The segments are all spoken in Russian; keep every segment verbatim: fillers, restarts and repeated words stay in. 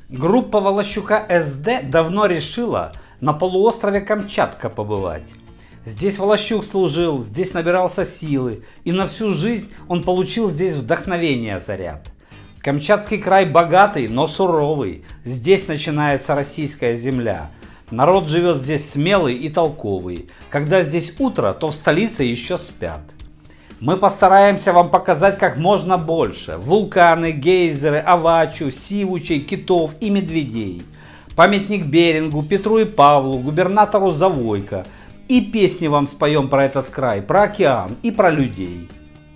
Группа Волощука эс дэ давно решила на полуострове Камчатка побывать. Здесь Волощук служил, здесь набирался силы, и на всю жизнь он получил здесь вдохновение заряд. Камчатский край богатый, но суровый. Здесь начинается российская земля. Народ живет здесь смелый и толковый. Когда здесь утро, то в столице еще спят. Мы постараемся вам показать как можно больше. Вулканы, гейзеры, Авачу, Сивучей, китов и медведей. Памятник Берингу, Петру и Павлу, губернатору Завойко. И песни вам споем про этот край, про океан и про людей.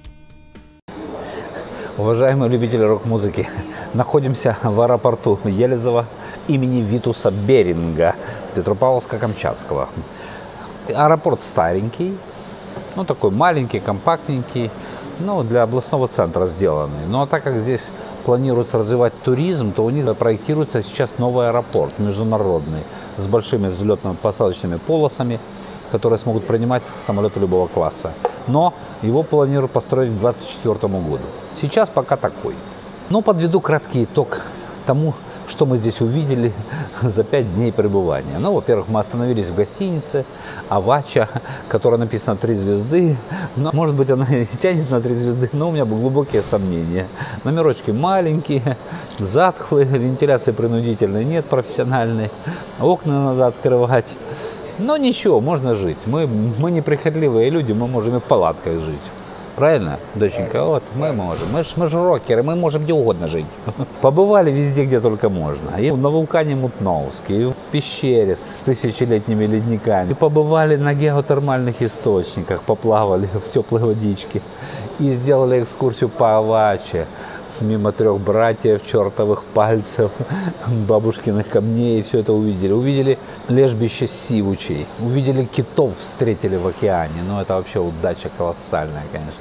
Уважаемые любители рок-музыки, находимся в аэропорту Елизово имени Витуса Беринга, Петропавловска-Камчатского. Аэропорт старенький, ну такой маленький, компактненький, ну для областного центра сделанный. Ну а так как здесь планируется развивать туризм, то у них проектируется сейчас новый аэропорт международный с большими взлетно-посадочными полосами, которые смогут принимать самолеты любого класса. Но его планируют построить к две тысячи двадцать четвёртому году. Сейчас пока такой. Но подведу краткий итог тому, что мы здесь увидели за пять дней пребывания. Ну, во-первых, мы остановились в гостинице Авача, которая написана три звезды. Но, может быть, она и тянет на три звезды, но у меня глубокие сомнения. Номерочки маленькие, затхлые, вентиляции принудительной нет, профессиональной. Окна надо открывать. Но ничего, можно жить. Мы, мы неприхотливые люди, мы можем и в палатках жить. Правильно, доченька? Вот, мы можем. Мы ж, мы ж рокеры, мы можем где угодно жить. Побывали везде, где только можно. И на вулкане Мутновский, и в пещере с тысячелетними ледниками. И побывали на геотермальных источниках, поплавали в теплой водичке. И сделали экскурсию по Аваче. Мимо трех братьев, чертовых пальцев, бабушкиных камней, все это увидели. Увидели лежбище Сивучей, увидели китов, встретили в океане. Ну, это вообще удача колоссальная, конечно.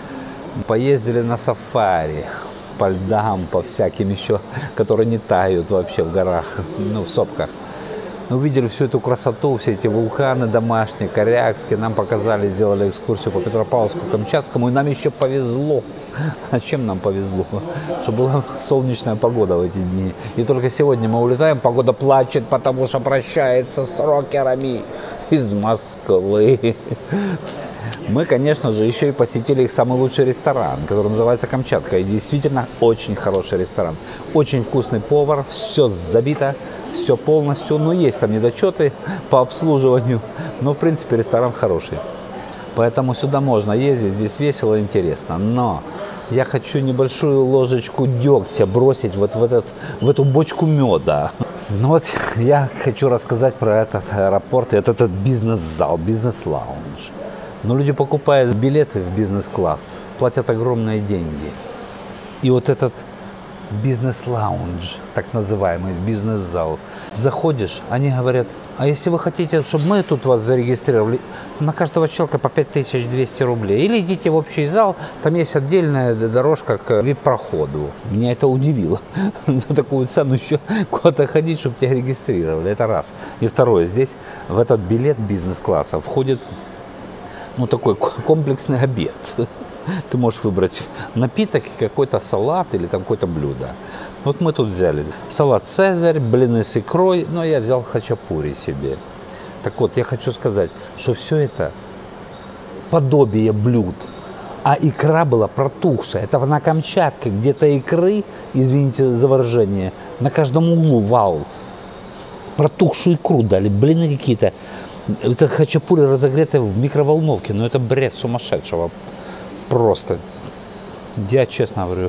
Поездили на сафари, по льдам, по всяким еще, которые не тают вообще в горах, ну, в сопках. Увидели всю эту красоту, все эти вулканы домашние, корякские. Нам показали, сделали экскурсию по Петропавловску-Камчатскому, и нам еще повезло. А чем нам повезло? Что была солнечная погода в эти дни. И только сегодня мы улетаем, погода плачет, потому что прощается с рокерами из Москвы. Мы, конечно же, еще и посетили их самый лучший ресторан, который называется «Камчатка». И действительно очень хороший ресторан. Очень вкусный повар, все забито, все полностью. Ну, есть там недочеты по обслуживанию, но, в принципе, ресторан хороший. Поэтому сюда можно ездить, здесь весело и интересно. Но я хочу небольшую ложечку дегтя бросить вот в, этот, в эту бочку меда. Ну вот я хочу рассказать про этот аэропорт, этот, этот бизнес-зал, бизнес-лаунж. Но люди покупают билеты в бизнес-класс, платят огромные деньги. И вот этот бизнес-лаунж, так называемый бизнес-зал, заходишь, они говорят: а если вы хотите, чтобы мы тут вас зарегистрировали, на каждого человека по пять тысяч двести рублей. Или идите в общий зал, там есть отдельная дорожка к вип-проходу. Меня это удивило. За такую цену еще куда-то ходить, чтобы тебя регистрировали. Это раз. И второе, здесь в этот билет бизнес-класса входит, ну, такой комплексный обед. Ты можешь выбрать напиток, какой-то салат или там какое-то блюдо. Вот мы тут взяли салат «Цезарь», блины с икрой, но я взял хачапури себе. Так вот, я хочу сказать, что все это подобие блюд, а икра была протухшая. Это на Камчатке, где-то икры, извините за выражение, на каждом углу вал. Протухшую икру дали, блины какие-то. Это хачапури разогретые в микроволновке, но это бред сумасшедшего. Просто, я честно говорю,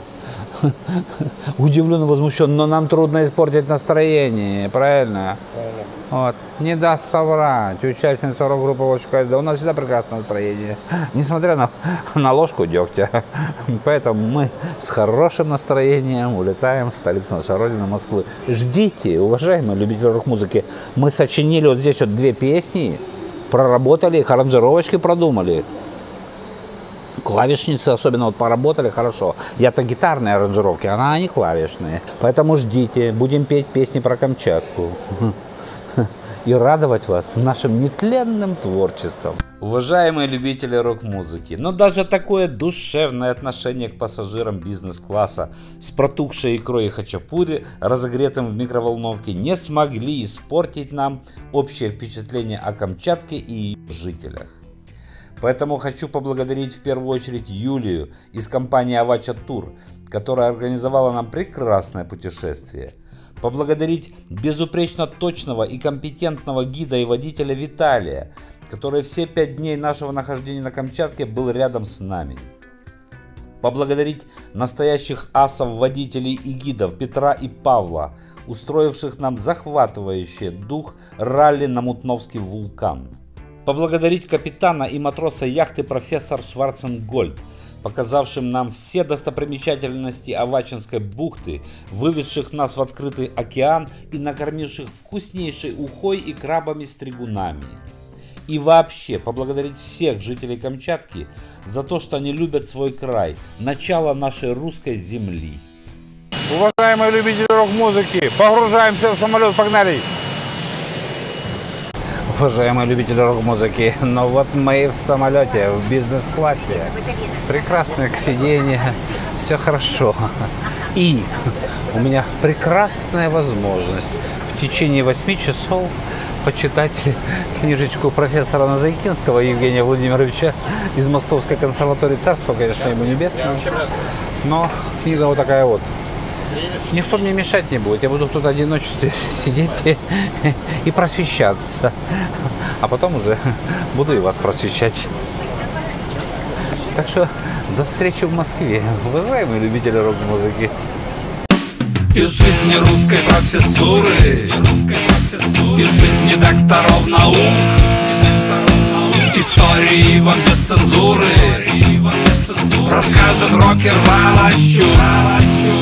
удивлен и возмущен, но нам трудно испортить настроение, правильно? Правильно. Вот. Не даст соврать участница рок-группы Волощука эс дэ. У нас всегда прекрасное настроение, несмотря на, на ложку дегтя. Поэтому мы с хорошим настроением улетаем в столицу нашей родины, Москвы. Ждите, уважаемые любители рок-музыки, мы сочинили вот здесь вот две песни, проработали их, аранжировочки продумали. Клавишницы особенно вот поработали хорошо. Я-то гитарные аранжировки, а они клавишные. Поэтому ждите, будем петь песни про Камчатку. и радовать вас нашим нетленным творчеством. Уважаемые любители рок-музыки, но даже такое душевное отношение к пассажирам бизнес-класса с протухшей икрой и хачапури, разогретым в микроволновке, не смогли испортить нам общее впечатление о Камчатке и ее жителях. Поэтому хочу поблагодарить в первую очередь Юлию из компании Авача Тур, которая организовала нам прекрасное путешествие. Поблагодарить безупречно точного и компетентного гида и водителя Виталия, который все пять дней нашего нахождения на Камчатке был рядом с нами. Поблагодарить настоящих асов, водителей и гидов Петра и Павла, устроивших нам захватывающий дух ралли на Мутновский вулкан. Поблагодарить капитана и матроса яхты профессор Шварценгольд, показавшим нам все достопримечательности Авачинской бухты, вывезших нас в открытый океан и накормивших вкуснейшей ухой и крабами-стригунами. И вообще поблагодарить всех жителей Камчатки за то, что они любят свой край, начало нашей русской земли. Уважаемые любители рок-музыки, погружаемся в самолет, погнали! Уважаемые любители рок-музыки, но вот мы в самолете, в бизнес-классе. Прекрасное сиденье, все хорошо. И у меня прекрасная возможность в течение восьми часов почитать книжечку профессора Назайкинского Евгения Владимировича из Московской консерватории. Царство, конечно, ему небесное. Но книга вот такая вот. Никто мне мешать не будет. Я буду тут в одиночестве сидеть и, и просвещаться. А потом уже буду и вас просвещать. Так что до встречи в Москве, уважаемые любители рок-музыки. Из жизни русской профессуры, из жизни докторов наук, истории вам без цензуры расскажет рокер Волощук.